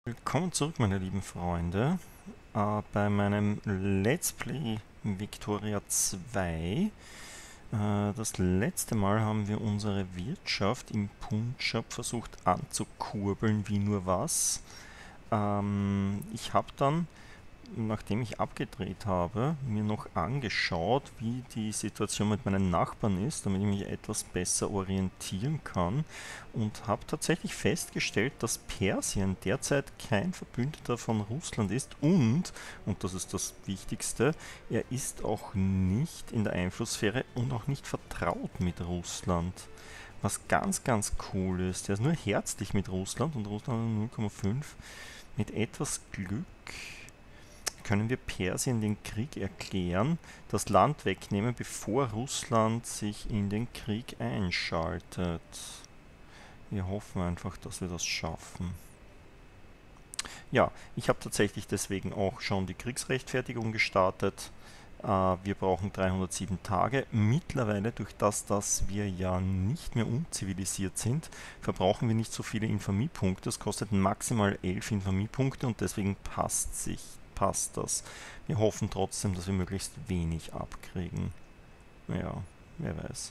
Willkommen zurück, meine lieben Freunde, bei meinem Let's Play Victoria 2. Das letzte Mal haben wir unsere Wirtschaft im Punjab versucht anzukurbeln wie nur was. Ich habe dann, nachdem ich abgedreht habe, mir noch angeschaut, wie die Situation mit meinen Nachbarn ist, damit ich mich etwas besser orientieren kann und habe tatsächlich festgestellt, dass Persien derzeit kein Verbündeter von Russland ist und das ist das Wichtigste, er ist auch nicht in der Einflusssphäre und auch nicht vertraut mit Russland. Was ganz, ganz cool ist. Er ist nur herzlich mit Russland und Russland 0,5. Mit etwas Glück können wir Persien den Krieg erklären, das Land wegnehmen, bevor Russland sich in den Krieg einschaltet. Wir hoffen einfach, dass wir das schaffen. Ja, ich habe tatsächlich deswegen auch schon die Kriegsrechtfertigung gestartet. Wir brauchen 307 Tage. Mittlerweile, durch das, dass wir ja nicht mehr unzivilisiert sind, verbrauchen wir nicht so viele Infamiepunkte. Es kostet maximal 11 Infamiepunkte und deswegen passt das. Wir hoffen trotzdem, dass wir möglichst wenig abkriegen. Ja, wer weiß.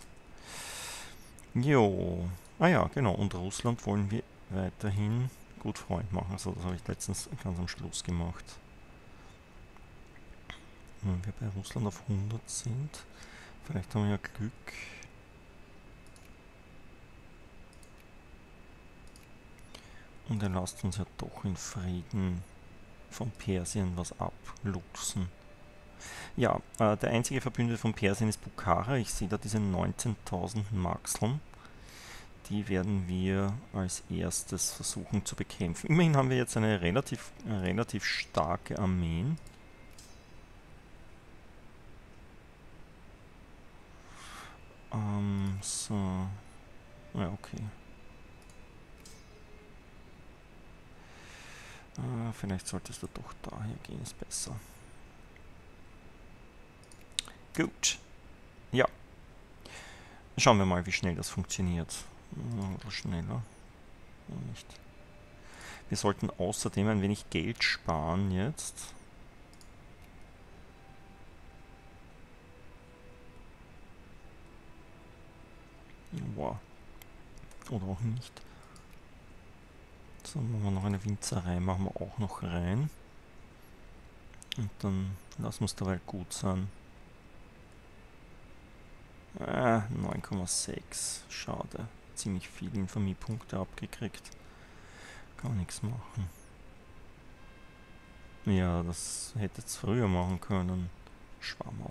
Jo. Ah ja, genau. Und Russland wollen wir weiterhin gut Freund machen. Also das habe ich letztens ganz am Schluss gemacht. Wenn wir bei Russland auf 100 sind, vielleicht haben wir ja Glück. Und er lasst uns ja doch in Frieden von Persien was abluchsen. Ja, der einzige Verbündete von Persien ist Bukhara. Ich sehe da diese 19.000 Maxeln. Die werden wir als erstes versuchen zu bekämpfen. Immerhin haben wir jetzt eine relativ starke Armee. So. Ja, okay. Vielleicht solltest du doch daher gehen, ist besser. Gut. Ja. Schauen wir mal, wie schnell das funktioniert. Oder schneller. Nicht. Wir sollten außerdem ein wenig Geld sparen jetzt. Wow. Oder auch nicht. So, machen wir noch eine Winzerei, machen wir auch noch rein. Und dann lassen wir es dabei gut sein. 9,6. Schade. Ziemlich viele Infamiepunkte abgekriegt. Kann man nichts machen. Ja, das hätte es früher machen können. Schwammerl.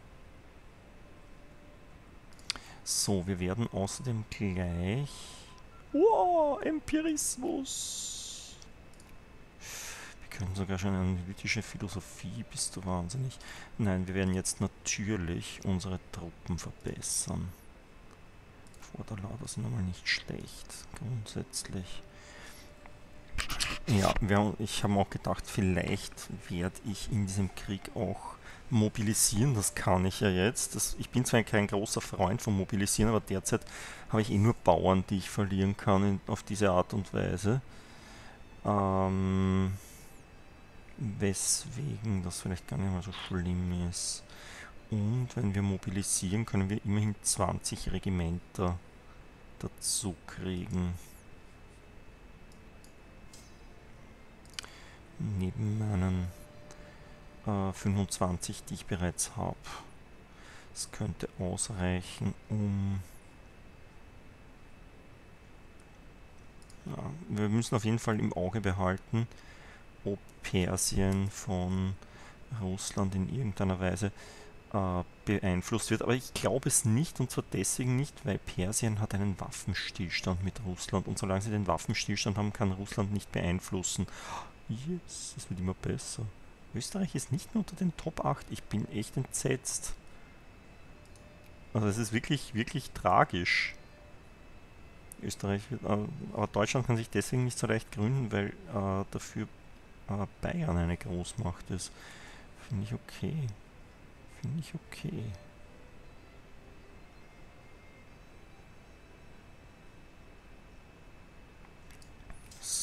So, wir werden außerdem gleich... Wow, Empirismus! Wir können sogar schon eine analytische Philosophie, bist du wahnsinnig? Nein, wir werden jetzt natürlich unsere Truppen verbessern. Vorderlader sind aber nicht schlecht, grundsätzlich. Ja, ich habe auch gedacht, vielleicht werde ich in diesem Krieg auch mobilisieren. Das kann ich ja jetzt. Ich bin zwar kein großer Freund von Mobilisieren, aber derzeit habe ich eh nur Bauern, die ich verlieren kann auf diese Art und Weise. Weswegen das vielleicht gar nicht mal so schlimm ist. Und wenn wir mobilisieren, können wir immerhin 20 Regimenter dazu kriegen. Neben meinen 25, die ich bereits habe. Das könnte ausreichen, um... Ja, wir müssen auf jeden Fall im Auge behalten, ob Persien von Russland in irgendeiner Weise beeinflusst wird. Aber ich glaube es nicht, und zwar deswegen nicht, weil Persien hat einen Waffenstillstand mit Russland und solange sie den Waffenstillstand haben, kann Russland nicht beeinflussen. Yes, es wird immer besser. Österreich ist nicht mehr unter den Top 8. Ich bin echt entsetzt. Also es ist wirklich, wirklich tragisch. Österreich wird, aber Deutschland kann sich deswegen nicht so leicht gründen, weil dafür Bayern eine Großmacht ist. Finde ich okay. Finde ich okay.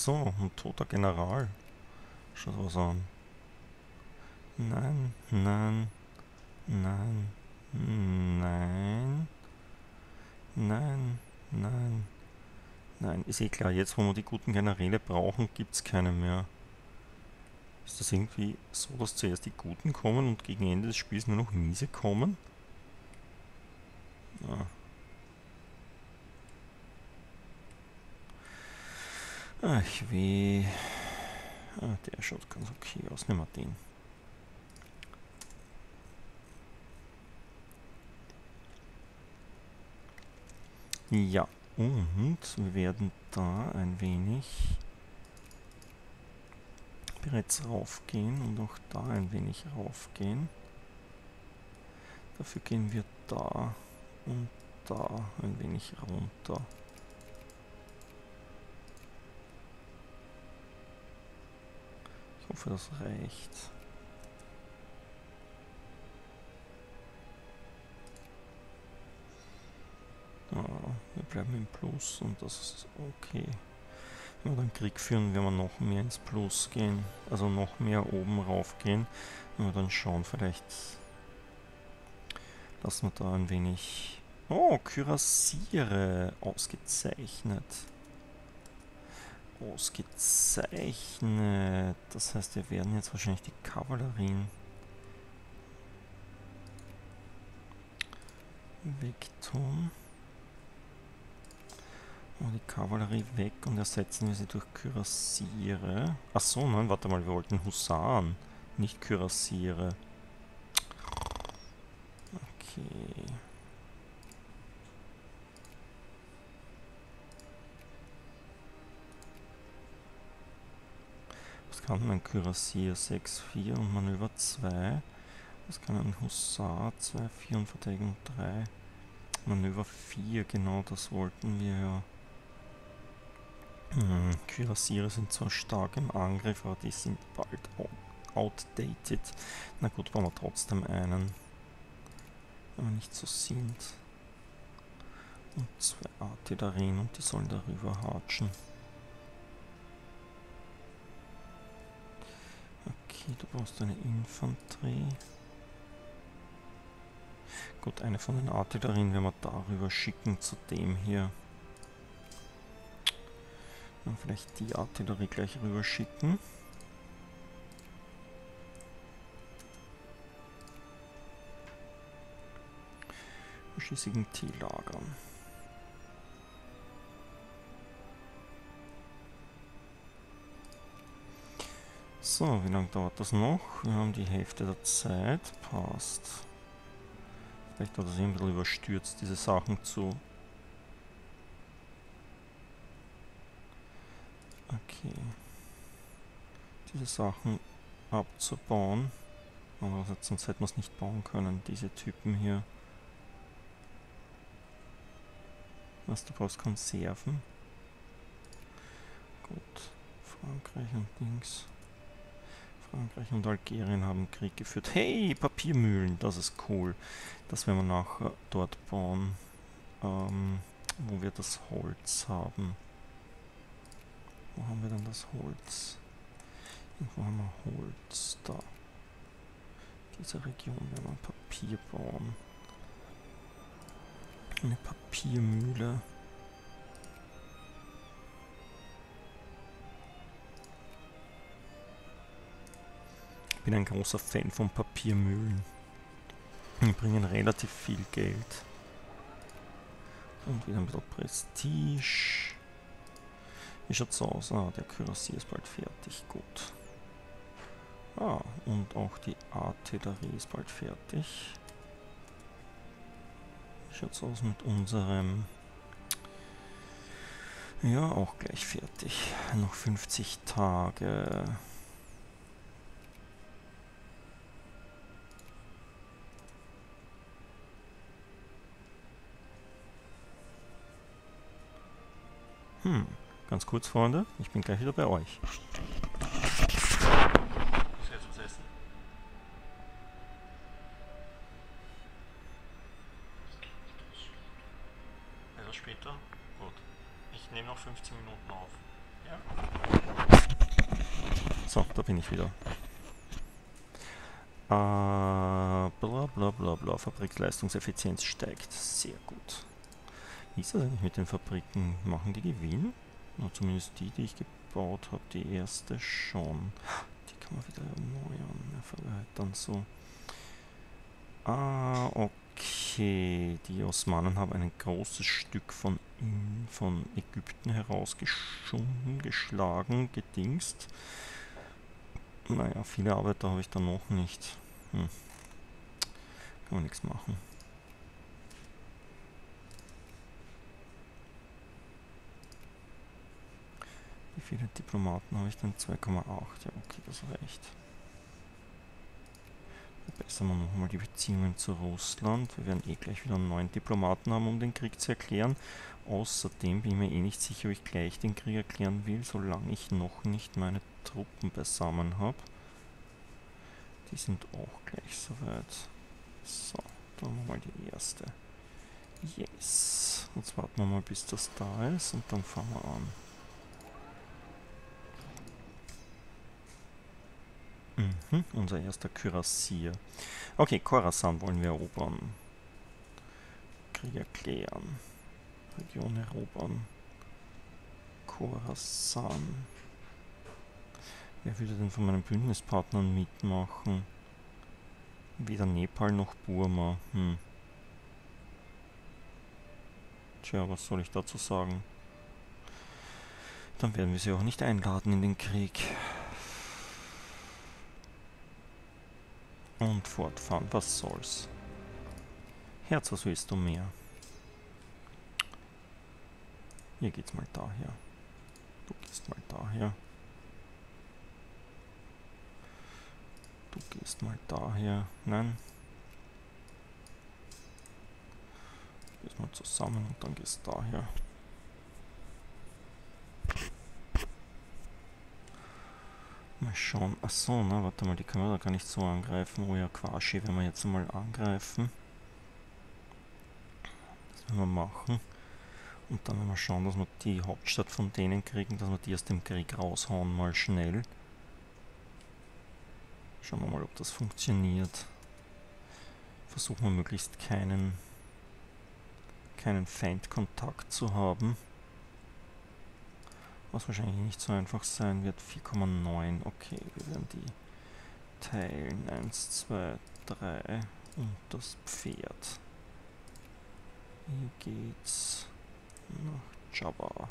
so, ein toter General. Schau was an. Nein, nein, nein, nein, nein, nein, nein. Ist eh klar, jetzt wo wir die guten Generäle brauchen, gibt's keine mehr. Ist das irgendwie so, dass zuerst die Guten kommen und gegen Ende des Spiels nur noch miese kommen? Ja. Ach weh. Ah, der schaut ganz okay aus. Nehmen wir den. Ja, und wir werden da ein wenig bereits raufgehen und auch da ein wenig raufgehen. Dafür gehen wir da und da ein wenig runter. Ich hoffe, das reicht. Wir bleiben im Plus und das ist okay. Wenn wir dann Krieg führen, werden wir noch mehr ins Plus gehen. Also noch mehr oben rauf gehen. Wenn wir dann schauen, vielleicht lassen wir da ein wenig... Oh, Kürassiere. Ausgezeichnet. Ausgezeichnet. Das heißt, wir werden jetzt wahrscheinlich die Kavallerien wegtun. Die Kavallerie weg und ersetzen wir sie durch Kürassiere. Achso, nein, warte mal, wir wollten Husaren, nicht Kürassiere. Okay. Was kann ein Kürassier? 6,4 und Manöver 2. Was kann ein Husar? 2,4 und Verteidigung 3. Manöver 4, genau das wollten wir ja. Kürassiere sind zwar stark im Angriff, aber die sind bald outdated. Na gut, bauen wir trotzdem einen. Wenn wir nicht so sind. Und 2 Artillerien und die sollen darüber hatschen. Okay, du brauchst eine Infanterie. Gut, eine von den Artillerien werden wir darüber schicken zu dem hier. Dann vielleicht die Artillerie gleich rüber schicken. Schießigen T lagern. So, wie lange dauert das noch? Wir haben die Hälfte der Zeit. Passt. Vielleicht hat das ein bisschen überstürzt, diese Sachen zu... Okay. Diese Sachen abzubauen. Aber sonst hätten wir es nicht bauen können, diese Typen hier. Was, du brauchst Konserven? Gut. Frankreich und Dings. Frankreich und Algerien haben Krieg geführt. Hey, Papiermühlen, das ist cool. Das werden wir nachher dort bauen, wo wir das Holz haben. Wo haben wir denn das Holz? Wo haben wir Holz? Da. Diese Region werden wir Papier bauen. Eine Papiermühle. Ich bin ein großer Fan von Papiermühlen. Die bringen relativ viel Geld. Und wieder ein bisschen Prestige. Wie schaut's aus? Ah, der Kürassier ist bald fertig. Gut. Ah, und auch die Artillerie ist bald fertig. Wie schaut's aus mit unserem... Ja, auch gleich fertig. Noch 50 Tage. Ganz kurz, Freunde, ich bin gleich wieder bei euch. Was jetzt was essen? Also später? Gut. Ich nehme noch 15 Minuten auf. Ja? So, da bin ich wieder. Bla bla bla bla. Fabrikleistungseffizienz steigt. Sehr gut. Wie ist das eigentlich mit den Fabriken? Machen die Gewinn? Na, zumindest die, die ich gebaut habe. Die erste schon. Die kann man wieder erneuern. Dann so. Okay. Die Osmanen haben ein großes Stück von Ägypten herausgeschunden, geschlagen, gedingst. Naja, viele Arbeiter habe ich da noch nicht. Kann man nichts machen. Wie viele Diplomaten habe ich denn? 2,8. Ja, okay, das reicht. Verbessern wir nochmal die Beziehungen zu Russland. Wir werden gleich wieder einen neuen Diplomaten haben, um den Krieg zu erklären. Außerdem bin ich mir nicht sicher, ob ich gleich den Krieg erklären will, solange ich noch nicht meine Truppen beisammen habe. Die sind auch gleich soweit. So, dann haben wir mal die erste. Yes. Jetzt warten wir mal, bis das da ist und dann fangen wir an. Unser erster Kürassier. Okay, Khorasan wollen wir erobern. Krieg erklären. Region erobern. Khorasan. Wer würde denn von meinen Bündnispartnern mitmachen? Weder Nepal noch Burma. Tja, was soll ich dazu sagen? Dann werden wir sie auch nicht einladen in den Krieg. Und fortfahren, was soll's. Herz, was willst du mehr? Hier geht's mal daher. Du gehst mal daher. Du gehst mal daher. Nein. Gehst mal zusammen und dann gehst daher. Mal schauen. Achso, na, warte mal, die können wir da gar nicht so angreifen. Oh ja, Quashi werden wir jetzt mal angreifen. Das werden wir machen. Und dann werden wir schauen, dass wir die Hauptstadt von denen kriegen, dass wir die aus dem Krieg raushauen, mal schnell. Schauen wir mal, ob das funktioniert. Versuchen wir möglichst keinen Feindkontakt zu haben. Was wahrscheinlich nicht so einfach sein wird. 4,9. Okay, wir werden die teilen. 1, 2, 3 und das Pferd. Hier geht's nach Jabba.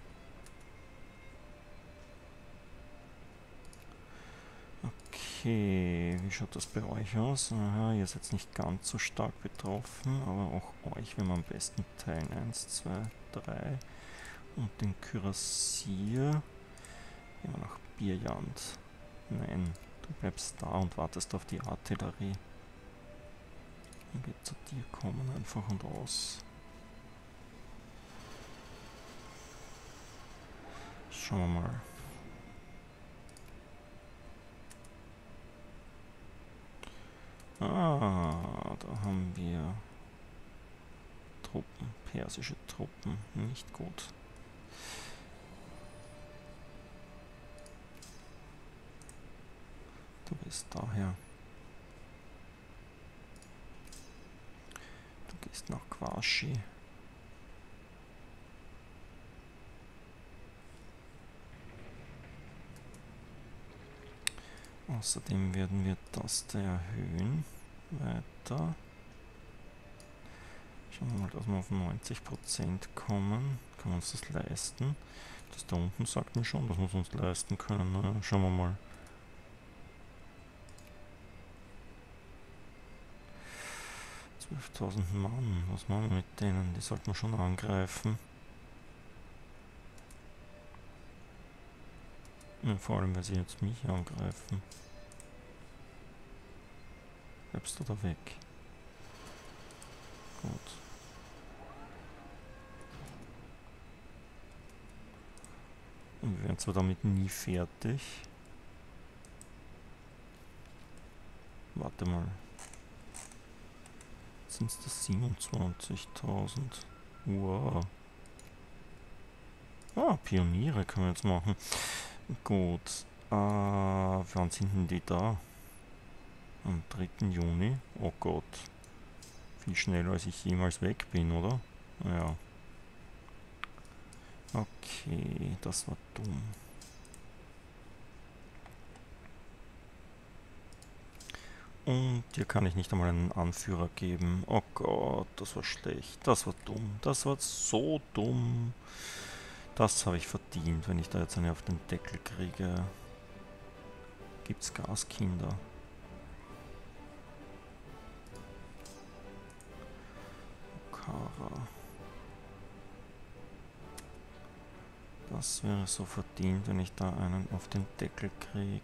Okay, wie schaut das bei euch aus? Aha, ihr seid nicht ganz so stark betroffen, aber auch euch werden wir am besten teilen. 1, 2, 3 und den Kürassier. Gehen wir nach Birjand. Nein, du bleibst da und wartest auf die Artillerie. Und wird zu dir kommen, einfach und aus. Schauen wir mal. Da haben wir Truppen, persische Truppen, nicht gut. Du gehst daher. Du gehst nach Quashi. Außerdem werden wir das da erhöhen. Weiter. Schauen wir mal, dass wir auf 90% kommen. Können wir uns das leisten? Das da unten sagt mir schon, dass wir es uns leisten können. Na, schauen wir mal. $12.000 Mann. Was machen wir mit denen? Die sollten wir schon angreifen. Ja, vor allem, weil sie jetzt mich angreifen. Bleibst du da weg? Gut. Und wir werden zwar damit nie fertig. Warte mal. Sind es das 27.000? Wow. Ah, Pioniere können wir jetzt machen. Gut. Wann sind denn die da? Am 3. Juni? Oh Gott. Viel schneller als ich jemals weg bin, oder? Ja. Okay, das war dumm. Und hier kann ich nicht einmal einen Anführer geben. Oh Gott, das war schlecht. Das war dumm. Das war so dumm. Das habe ich verdient, wenn ich da jetzt eine auf den Deckel kriege. Gibt's Gaskinder? Kara. Das wäre so verdient, wenn ich da einen auf den Deckel kriege.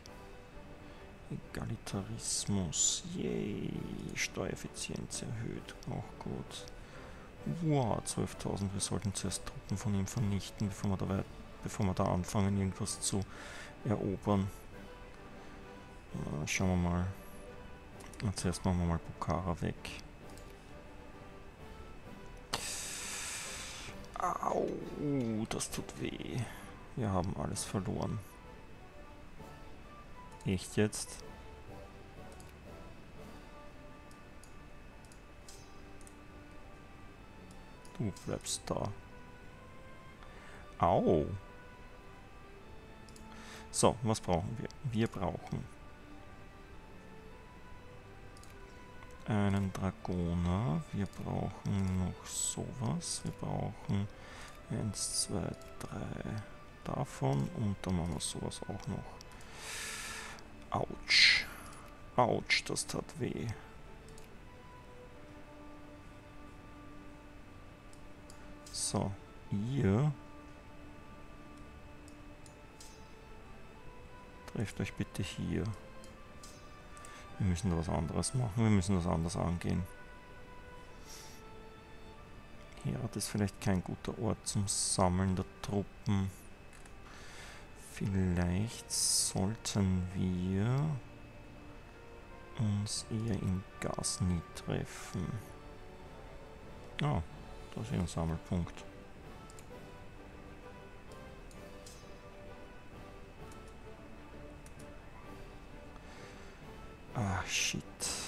Egalitarismus. Yay. Steuereffizienz erhöht. Auch gut. Wow, 12.000. Wir sollten zuerst Truppen von ihm vernichten, bevor wir da anfangen, irgendwas zu erobern. Schauen wir mal. Und zuerst machen wir mal Bukhara weg. Au, das tut weh. Wir haben alles verloren. Echt jetzt? Du bleibst da. Au. So, was brauchen wir? Wir brauchen einen Dragoner. Wir brauchen noch sowas. Wir brauchen 1, 2, 3 davon. Und dann machen wir sowas auch noch. Autsch. Autsch, das tat weh. So, ihr trefft euch bitte hier. Wir müssen da was anderes machen, wir müssen das anders angehen. Herat ist vielleicht kein guter Ort zum Sammeln der Truppen. Vielleicht sollten wir uns eher in Ghazni treffen. Ah, da ist ein Sammelpunkt. Ah, shit.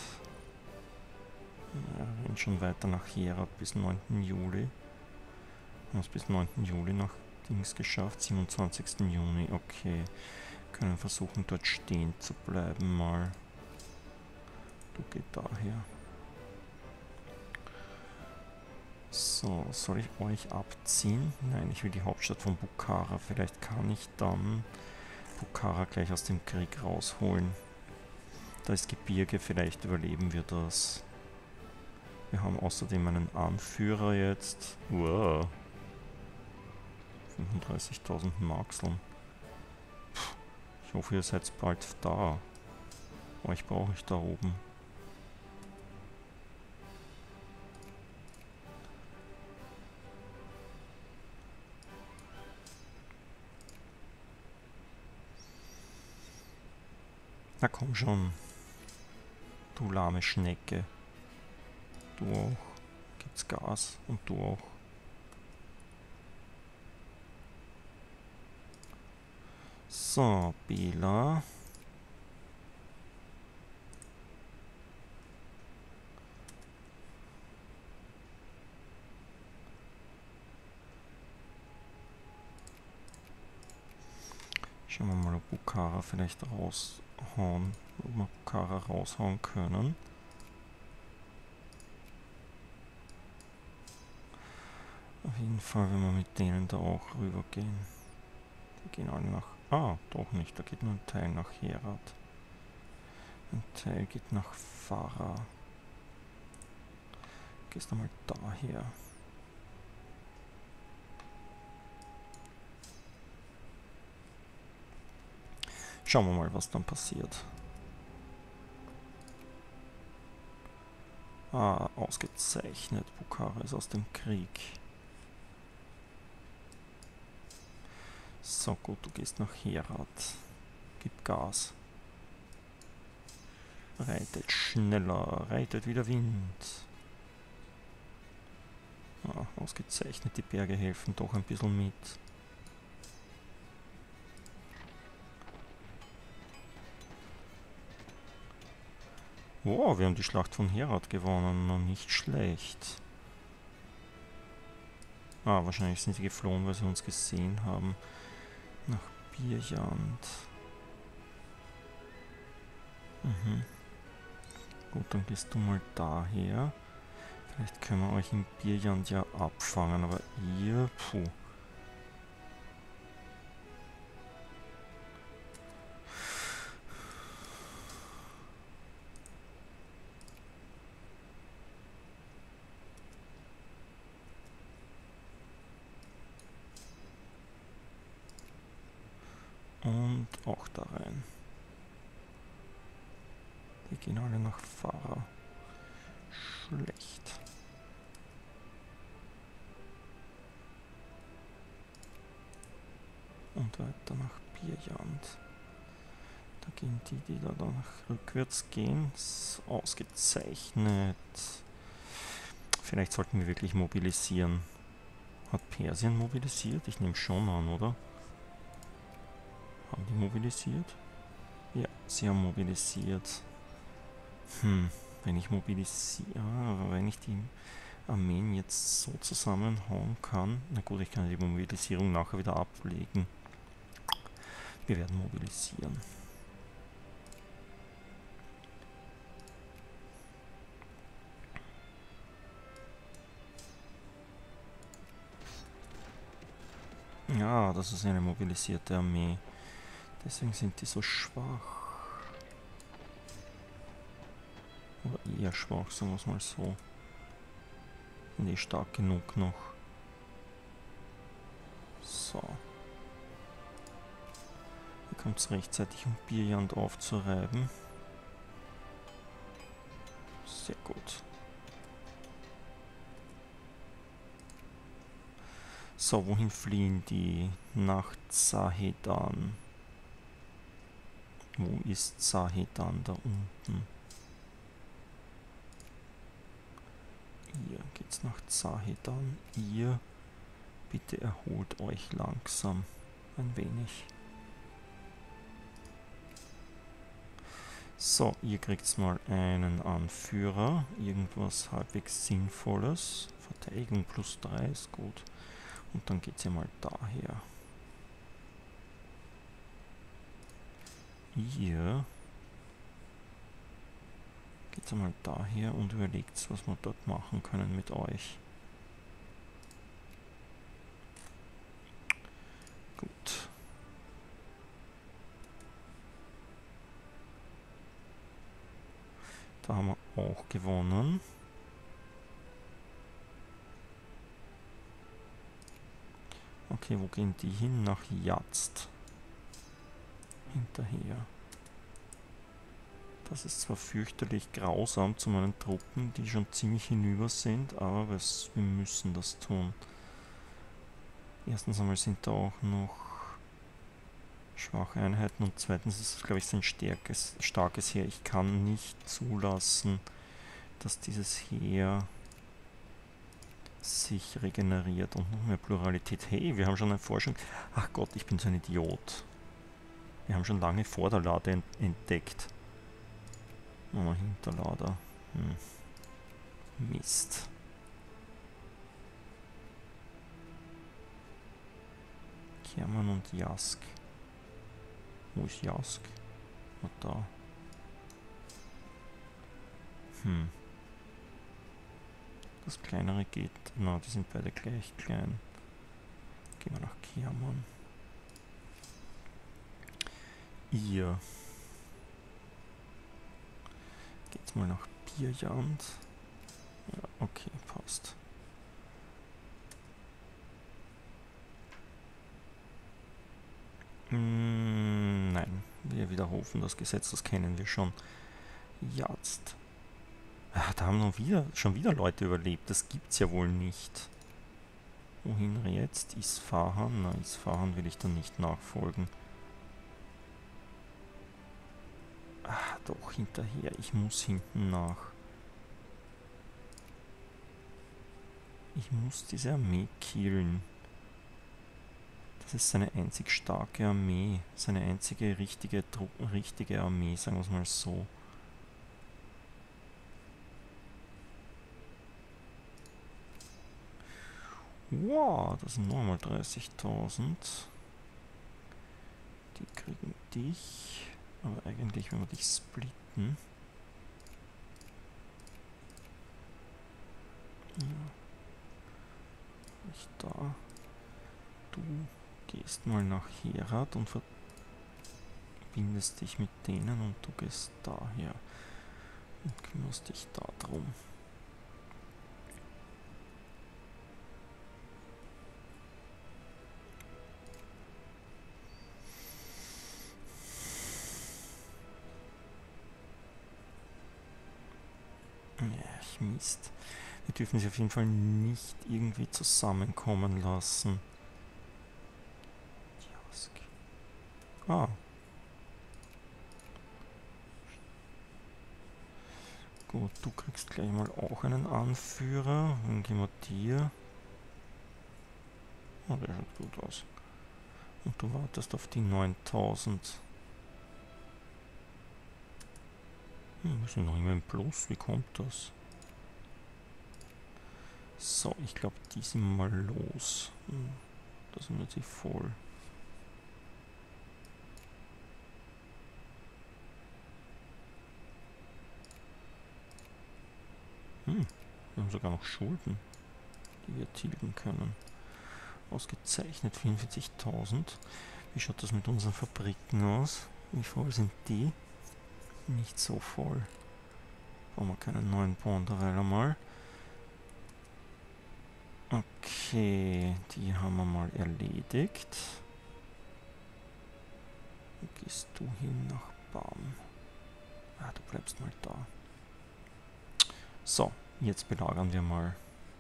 Wir rennen schon weiter nach Herat bis 9. Juli. Wir haben es bis 9. Juli nach Dings geschafft. 27. Juni, okay. Können versuchen, dort stehen zu bleiben mal. Du geh daher. So, soll ich euch abziehen? Nein, ich will die Hauptstadt von Bukhara. Vielleicht kann ich dann Bukhara gleich aus dem Krieg rausholen. Da ist Gebirge, vielleicht überleben wir das. Wir haben außerdem einen Anführer jetzt. Wow. 35.000 Markseln. Ich hoffe, ihr seid bald da. Euch brauche ich da oben. Na komm schon. Du lahme Schnecke. Du auch. Gibt's Gas und du auch. So, Bela. Schauen wir mal, ob Bukhara vielleicht raushauen. Ob wir Bukhara raushauen können. Auf jeden Fall, wenn wir mit denen da auch rübergehen. Die gehen alle nach... Ah, doch nicht. Da geht nur ein Teil nach Herat. Ein Teil geht nach Farah. Gehst einmal daher. Schauen wir mal, was dann passiert. Ah, ausgezeichnet. Bukhara ist aus dem Krieg. So gut, du gehst nach Herat. Gib Gas. Reitet schneller, reitet wie der Wind. Ah, ausgezeichnet, die Berge helfen doch ein bisschen mit. Wow, wir haben die Schlacht von Herat gewonnen. Noch nicht schlecht. Ah, wahrscheinlich sind sie geflohen, weil sie uns gesehen haben. Nach Birjand. Mhm. Gut, dann gehst du mal daher. Vielleicht können wir euch in Birjand ja abfangen, aber ihr, puh. Und auch da rein. Die gehen alle nach Farah. Schlecht. Und weiter nach Birjand. Da gehen die da nach rückwärts gehen. Ist ausgezeichnet. Vielleicht sollten wir wirklich mobilisieren. Hat Persien mobilisiert? Ich nehme schon an, oder? Haben die mobilisiert? Ja, sie haben mobilisiert. Wenn ich mobilisiere, wenn ich die Armeen jetzt so zusammenhauen kann. Na gut, ich kann die Mobilisierung nachher wieder ablegen. Wir werden mobilisieren. Ja, das ist eine mobilisierte Armee. Deswegen sind die so schwach. Oder eher schwach, sagen wir es mal so. Sind stark genug noch. So. Hier kommt es rechtzeitig, um Birjand aufzureiben. Sehr gut. So, wohin fliehen die? Nach Zahedan. Wo ist Zahedan? Da unten. Hier geht's nach Zahedan. Ihr bitte erholt euch langsam ein wenig. So, ihr kriegt mal einen Anführer. Irgendwas halbwegs Sinnvolles. Verteidigung +3 ist gut. Und dann geht's ja mal daher. Ihr geht's mal daher und überlegt, was wir dort machen können mit euch. Gut. Da haben wir auch gewonnen. Okay, wo gehen die hin? Nach Yazd. Hinterher. Das ist zwar fürchterlich grausam zu meinen Truppen, die schon ziemlich hinüber sind, aber wir müssen das tun. Erstens einmal sind da auch noch schwache Einheiten und zweitens ist es, glaube ich, sein starkes Heer. Ich kann nicht zulassen, dass dieses Heer sich regeneriert und noch mehr Pluralität. Hey, wir haben schon eine Forschung. Ach Gott, ich bin so ein Idiot. Wir haben schon lange Vorderlader entdeckt. Oh, Hinterlader. Mist. Kerman und Jask. Wo ist Jask? Ah, da. Das kleinere geht. Na, die sind beide gleich klein. Gehen wir nach Kerman. Ihr. Geht's mal nach Birjand. Ja, okay, passt. Nein, wir widerrufen das Gesetz, das kennen wir schon. Yazd. Da haben schon wieder Leute überlebt, das gibt's ja wohl nicht. Wohin jetzt? Isfahan? Na, Isfahan will ich dann nicht nachfolgen. Doch, hinterher. Ich muss hinten nach. Ich muss diese Armee killen. Das ist seine einzig starke Armee. Seine einzige richtige Armee, sagen wir es mal so. Wow, das sind nochmal 30.000. Die kriegen dich. Aber eigentlich, wenn wir dich splitten. Ja. Nicht da. Du gehst mal nach Herat und verbindest dich mit denen und du gehst daher und kümmerst dich da drum. Ja, Mist. Wir dürfen sie auf jeden Fall nicht irgendwie zusammenkommen lassen. Ah. Gut, du kriegst gleich mal auch einen Anführer. Dann gehen wir dir. Oh, der schaut gut aus. Und du wartest auf die 9000. Wir sind noch immer im Plus. Wie kommt das? So, ich glaube, die sind mal los. Da sind wir jetzt voll. Wir haben sogar noch Schulden, die wir tilgen können. Ausgezeichnet, 44.000. Wie schaut das mit unseren Fabriken aus? Wie voll sind die? Nicht so voll. Brauchen wir keinen neuen Bonderweiler mal. Okay, die haben wir mal erledigt. Wo gehst du hin nach Bam? Ah, du bleibst mal da. So, jetzt belagern wir mal.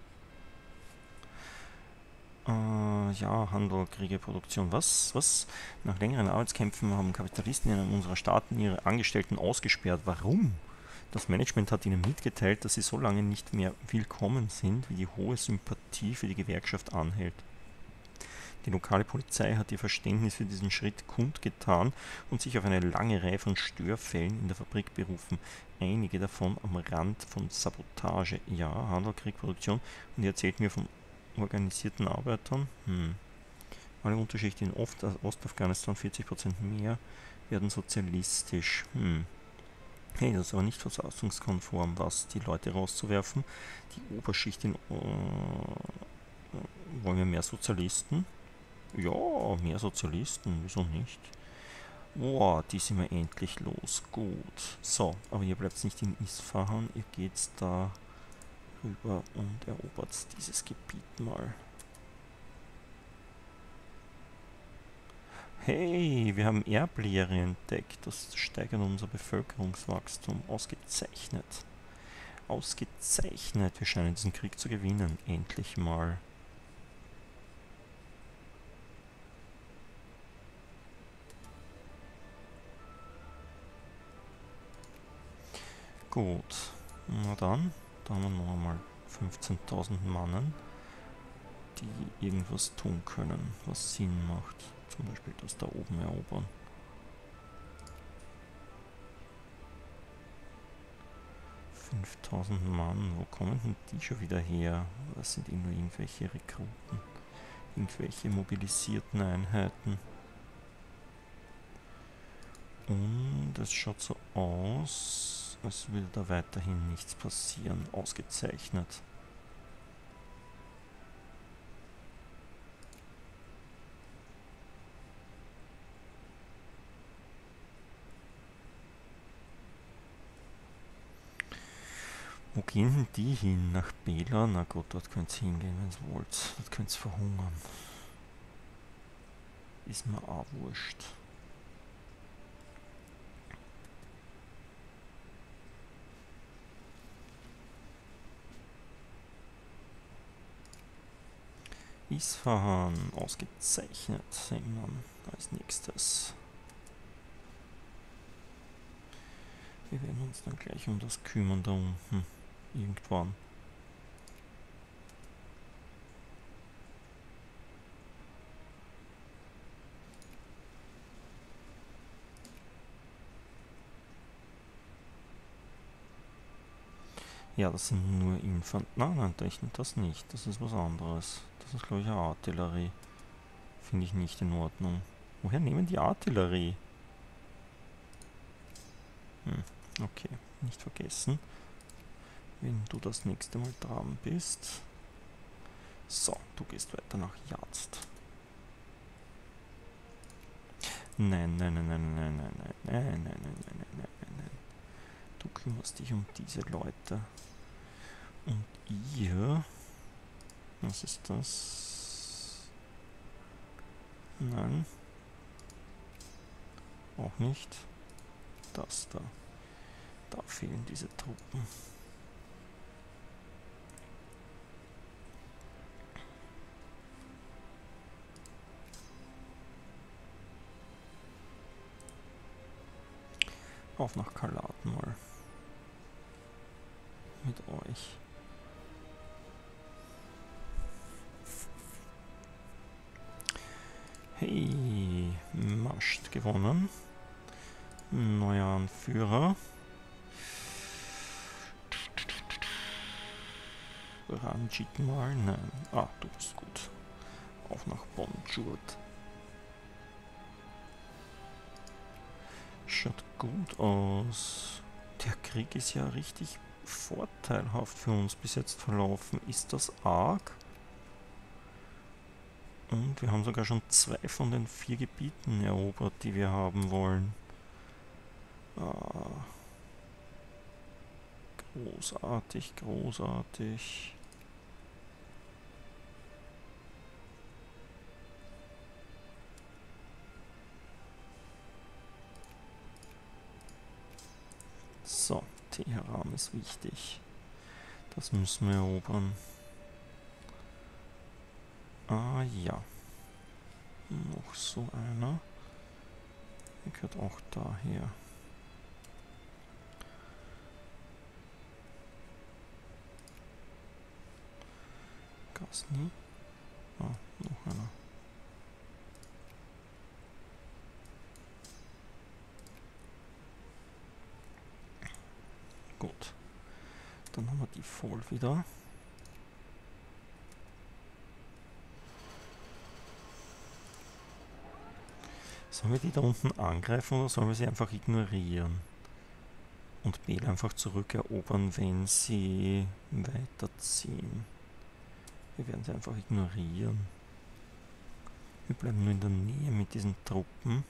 Ja, Handel, Kriege, Produktion. Was? Nach längeren Arbeitskämpfen haben Kapitalisten in einem unserer Staaten ihre Angestellten ausgesperrt. Warum? Das Management hat ihnen mitgeteilt, dass sie so lange nicht mehr willkommen sind, wie die hohe Sympathie für die Gewerkschaft anhält. Die lokale Polizei hat ihr Verständnis für diesen Schritt kundgetan und sich auf eine lange Reihe von Störfällen in der Fabrik berufen. Einige davon am Rand von Sabotage. Ja, Handel, Krieg, Produktion. Und ihr erzählt mir von organisierten Arbeitern. Alle Unterschichte in Ostafghanistan, 40% mehr, werden sozialistisch. Hey, das ist aber nicht verfassungskonform, was die Leute rauszuwerfen. Die Oberschicht wollen wir mehr Sozialisten? Ja, mehr Sozialisten, wieso nicht? Boah, die sind wir endlich los. Gut. So, aber ihr bleibt nicht in Isfahan, ihr geht da rüber und erobert dieses Gebiet mal. Hey, wir haben Erblehre entdeckt. Das steigert unser Bevölkerungswachstum. Ausgezeichnet. Ausgezeichnet. Wir scheinen diesen Krieg zu gewinnen. Endlich mal. Gut. Na dann. Da haben wir noch einmal 15.000 Mannen, die irgendwas tun können, was Sinn macht. Zum Beispiel das da oben erobern. 5000 Mann, wo kommen denn die schon wieder her? Das sind nur irgendwelche Rekruten, irgendwelche mobilisierten Einheiten. Und es schaut so aus, als würde da weiterhin nichts passieren. Ausgezeichnet. Wo gehen denn die hin? Nach Bela? Na gut, dort könnt ihr hingehen, wenn ihr wollt. Dort könnt ihr verhungern. Ist mir auch wurscht. Isfahan, ausgezeichnet. Sehen wir als nächstes. Wir werden uns dann gleich um das kümmern da unten. Irgendwann. Ja, das sind nur Nein, das nicht. Das ist was anderes. Das ist, glaube ich, eine Artillerie. Finde ich nicht in Ordnung. Woher nehmen die Artillerie? Okay, nicht vergessen, wenn du das nächste Mal dran bist. So, du gehst weiter nach Yazd. Nein, nein, nein, nein, nein, nein, nein, nein, nein, nein, nein, nein, nein, nein. Du kümmerst dich um diese Leute. Und ihr... Was ist das? Nein. Auch nicht. Das da. Da fehlen diese Truppen. Auf nach Kalaten mal. Mit euch. Hey, Mascht gewonnen. Neuer Anführer. Ranjit mal, nein. Ah, du bist gut. Auf nach Bonjurt. Schaut gut aus. Der Krieg ist ja richtig vorteilhaft für uns bis jetzt verlaufen. Ist das arg? Und wir haben sogar schon 2 von den 4 Gebieten erobert, die wir haben wollen. Ah. Großartig, großartig. So, Teheran ist wichtig. Das müssen wir erobern. Ah ja. Noch so einer. Der gehört auch daher. Ghazni. Ah, noch einer. Gut. Dann haben wir die voll wieder. Sollen wir die da unten angreifen oder sollen wir sie einfach ignorieren? Und Bel einfach zurückerobern, wenn sie weiterziehen. Wir werden sie einfach ignorieren. Wir bleiben nur in der Nähe mit diesen Truppen.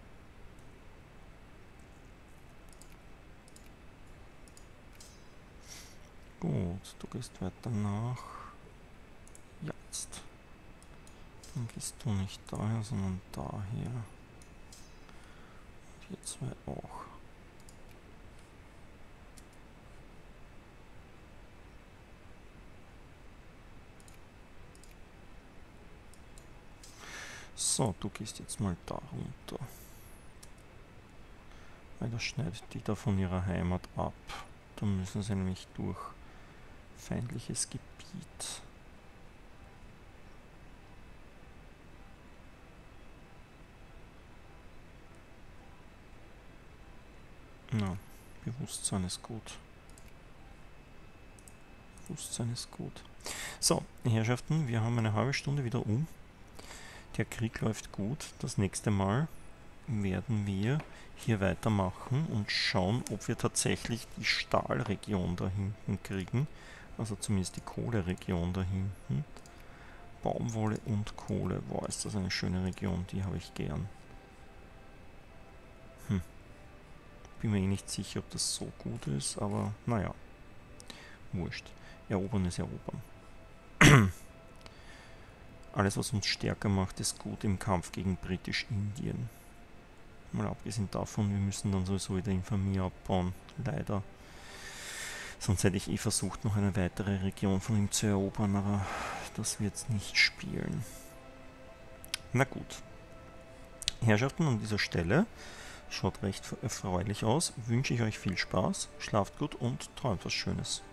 Gut, du gehst weiter nach Yazd. Dann gehst du nicht daher, sondern daher. Und ihr 2 auch. So, du gehst jetzt mal da runter. Weil das schneidet die da von ihrer Heimat ab. Da müssen sie nämlich durch feindliches Gebiet. Na, Bewusstsein ist gut. Bewusstsein ist gut. So, Herrschaften, wir haben eine halbe Stunde wieder um. Der Krieg läuft gut. Das nächste Mal werden wir hier weitermachen und schauen, ob wir tatsächlich die Stahlregion da hinten kriegen. Also zumindest die Kohleregion da hinten. Baumwolle und Kohle. Wow, ist das eine schöne Region, die habe ich gern. Bin mir eh nicht sicher, ob das so gut ist, aber naja. Wurscht. Erobern ist erobern. Alles, was uns stärker macht, ist gut im Kampf gegen Britisch-Indien. Mal abgesehen davon, wir müssen dann sowieso wieder Infamie abbauen. Leider. Sonst hätte ich eh versucht, noch eine weitere Region von ihm zu erobern, aber das wird es nicht spielen. Na gut. Herrschaften, an dieser Stelle, schaut recht erfreulich aus, wünsche ich euch viel Spaß, schlaft gut und träumt was Schönes.